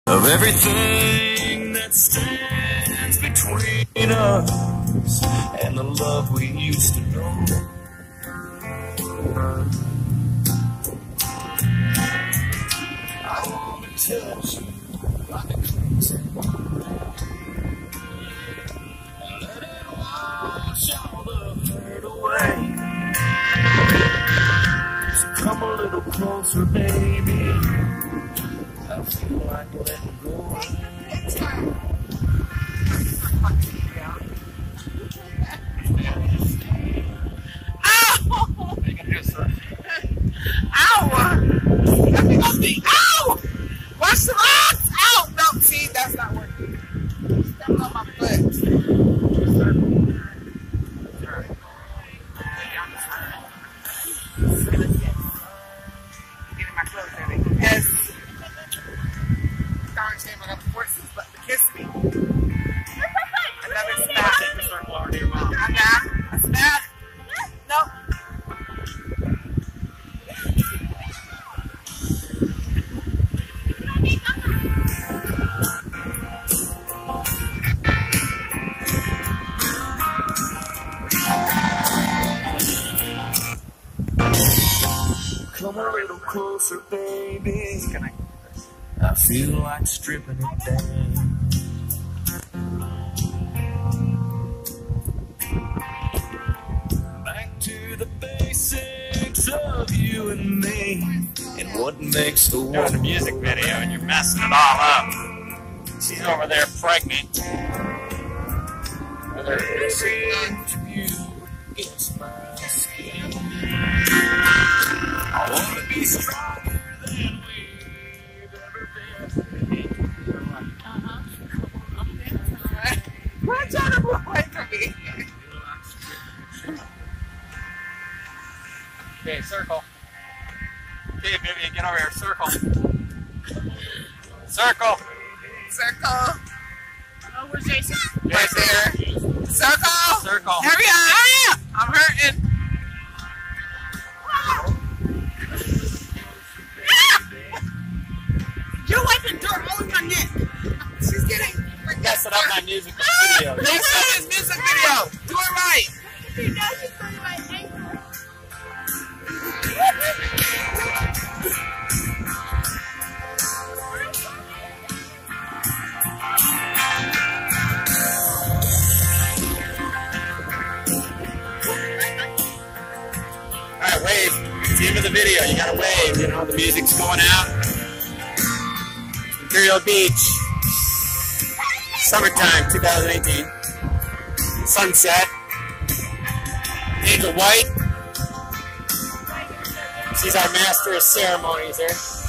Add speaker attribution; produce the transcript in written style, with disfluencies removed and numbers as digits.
Speaker 1: of everything that stands between us and the love we used to know. I want to touch you like a crimson and let it wash all the hurt away. So come a little closer, baby. I feel like letting go.
Speaker 2: Ow! Ow! Watch the rocks! Ow! No, see, that's not working. Stepped on my foot. Getting my clothes ready. Yes. Darn shame I got the forces, but to kiss me. Another smack. I'm back. A smack. Nope.
Speaker 1: Come a little closer, baby. I feel like stripping it down. Back to the basics of you and me, and what makes the
Speaker 3: Doing
Speaker 1: world
Speaker 3: a music video and you're messing it all up. She's over there pregnant.
Speaker 1: every inch of you against my skin. I want to be stronger than we've ever been.
Speaker 2: Why trying to move away from me?
Speaker 3: Okay, circle. Okay, Vivian, get over here. Circle. Circle.
Speaker 2: Circle.
Speaker 4: Oh, where's Jason?
Speaker 2: Right there. Circle.
Speaker 3: Circle.
Speaker 2: Hurry up. I'm hurting.
Speaker 4: You're wiping dirt all over my neck.
Speaker 2: She's getting
Speaker 3: Messing up my music video.
Speaker 2: Next time is music video. Do it right.
Speaker 4: You know she's putting my ankle.
Speaker 3: Alright, wave. It's the end of the video. You gotta wave. You know, the music's going out. Imperial Beach. Summertime 2018. Sunset. Angel White. She's our master of ceremonies here.